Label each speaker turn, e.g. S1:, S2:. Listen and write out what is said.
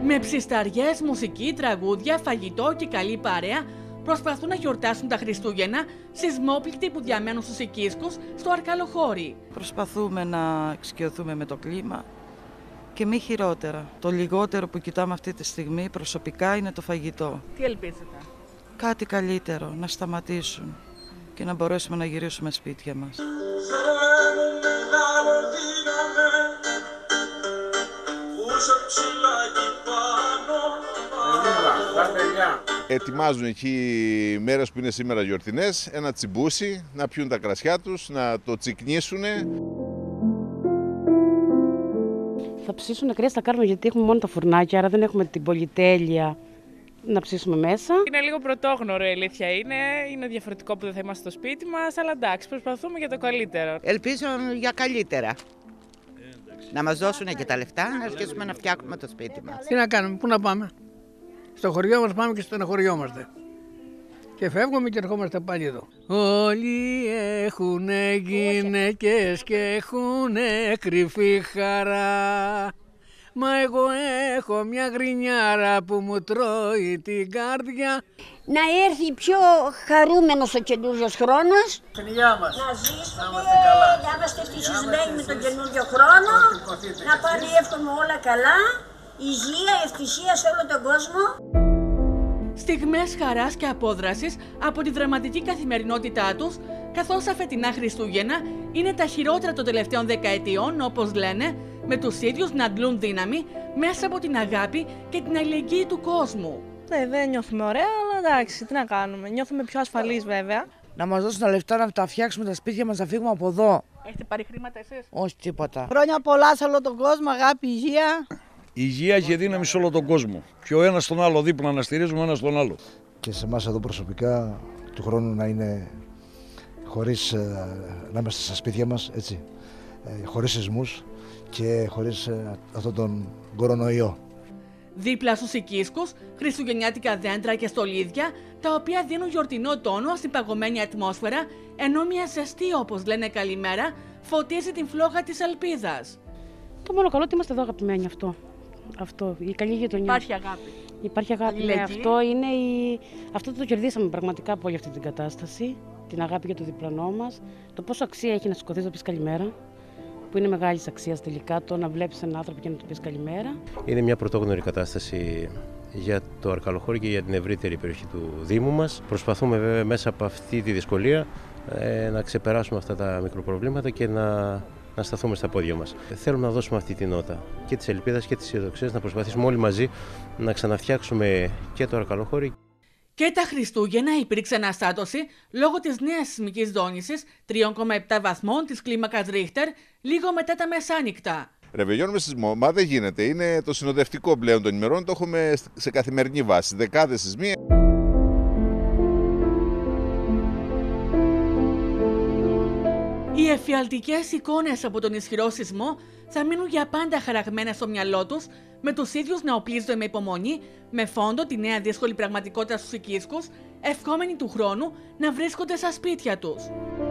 S1: Με ψισταριές, μουσική, τραγούδια, φαγητό και καλή παρέα προσπαθούν να γιορτάσουν τα Χριστούγεννα σεισμόπληκτοι που διαμένουν στους οικίσκους στο Αρκαλοχώρι.
S2: Προσπαθούμε να εξοικειωθούμε με το κλίμα και μη χειρότερα. Το λιγότερο που κοιτάμε αυτή τη στιγμή προσωπικά είναι το φαγητό.
S1: Τι ελπίζετε?
S2: Κάτι καλύτερο, να σταματήσουν και να μπορέσουμε να γυρίσουμε σπίτια μας.
S3: Ετοιμάζουν εκεί μέρες που είναι σήμερα γιορτινές, ένα τσιμπούσι, να πιούν τα κρασιά τους, να το τσικνίσουν.
S4: Θα ψήσουμε κρέα στα κάρβουνα γιατί έχουμε μόνο τα φουρνάκια, άρα δεν έχουμε την πολυτέλεια να ψήσουμε μέσα.
S5: Είναι λίγο πρωτόγνωρο, η αλήθεια είναι. Είναι διαφορετικό που δεν θα είμαστε στο σπίτι μας, αλλά εντάξει, προσπαθούμε για το καλύτερο.
S6: Ελπίζω για καλύτερα. Να μας δώσουν και τα λεφτά, να αρχίσουμε να φτιάχνουμε το σπίτι μας.
S7: Τι να κάνουμε, πού να πάμε? Στο χωριό μας πάμε και στεναχωριόμαστε. Και φεύγουμε και ερχόμαστε πάλι εδώ. Όλοι έχουν γυναίκες και έχουν κρυφή χαρά. Μα εγώ έχω μια γρινιάρα που μου τρώει την καρδιά.
S8: Να έρθει πιο χαρούμενος ο καινούριος χρόνος.
S7: Στην υγεία μας.
S8: Να ζήσουμε, να είμαστε ευτυχισμένοι με τον καινούριο χρόνο. Να πάνε εύχομαι όλα καλά. Υγεία, ευτυχία σε όλο τον κόσμο.
S1: Στιγμές χαράς και απόδρασης από τη δραματική καθημερινότητά τους, καθώς τα φετινά Χριστούγεννα είναι τα χειρότερα των τελευταίων δεκαετιών, όπως λένε, με τους ίδιους να αντλούν δύναμη μέσα από την αγάπη και την αλληλεγγύη του κόσμου.
S9: Ναι, δεν νιώθουμε ωραία, αλλά εντάξει, τι να κάνουμε. Νιώθουμε πιο ασφαλείς βέβαια.
S10: Να μας δώσουν τα λεφτά να τα φτιάξουμε τα σπίτια μας, να φύγουμε από εδώ.
S1: Έχετε πάρει χρήματα εσείς?
S10: Όχι τίποτα.
S9: Χρόνια πολλά σε όλο τον κόσμο, αγάπη, υγεία.
S11: Υγεία και δύναμη σε όλο τον κόσμο. Και ο ένας τον άλλο δίπλα να στηρίζουμε ένας τον άλλο.
S12: Και σε εμάς εδώ προσωπικά του χρόνου να είναι χωρίς να είμαστε στα σπίτια μας, έτσι, χωρίς σεισμούς και χωρίς αυτόν τον κορονοϊό.
S1: Δίπλα στους οικίσκους, χριστουγεννιάτικα δέντρα και στολίδια, τα οποία δίνουν γιορτινό τόνο στην παγωμένη ατμόσφαιρα, ενώ μια ζεστή, όπως λένε καλημέρα, φωτίζει την φλόγα της ελπίδας.
S4: Το μόνο καλό ότι είμαστε εδώ αγαπημένοι αυτό, η καλή γειτονιά.
S1: Υπάρχει αγάπη.
S4: Υπάρχει αγάπη, ναι, αυτό είναι αυτό το κερδίσαμε πραγματικά από όλη αυτή την κατάσταση, την αγάπη για το διπλανό μας, το πόσο αξία έχει να σηκωθείς να πεις καλημέρα, που είναι μεγάλης αξίας τελικά το να βλέπεις έναν άνθρωπο και να του πεις καλημέρα.
S13: Είναι μια πρωτόγνωρη κατάσταση για το Αρκαλοχώρι και για την ευρύτερη περιοχή του Δήμου μας. Προσπαθούμε βέβαια μέσα από αυτή τη δυσκολία να ξεπεράσουμε αυτά τα μικροπροβλήματα και να σταθούμε στα πόδια μας. Θέλουμε να δώσουμε αυτή την νότα και της ελπίδας και της αισιοδοξίας, να προσπαθήσουμε όλοι μαζί να ξαναφτιάξουμε και το Αρκαλοχώρι.
S1: Και τα Χριστούγεννα υπήρξε αναστάτωση λόγω της νέας σεισμικής δόνησης 3,7 βαθμών της κλίμακας Ρίχτερ λίγο μετά τα μεσάνυχτα.
S3: Ρεβεγιόν με σεισμό, μα δεν γίνεται. Είναι το συνοδευτικό πλέον των ημερών, το έχουμε σε καθημερινή βάση. Δεκάδες σεισμοί.
S1: Οι εφιαλτικές εικόνες από τον ισχυρό σεισμό θα μείνουν για πάντα χαραγμένες στο μυαλό τους, με τους ίδιους να οπλίζονται με υπομονή, με φόντο τη νέα δύσκολη πραγματικότητα στους οικίσκους, ευχόμενοι του χρόνου να βρίσκονται στα σπίτια τους.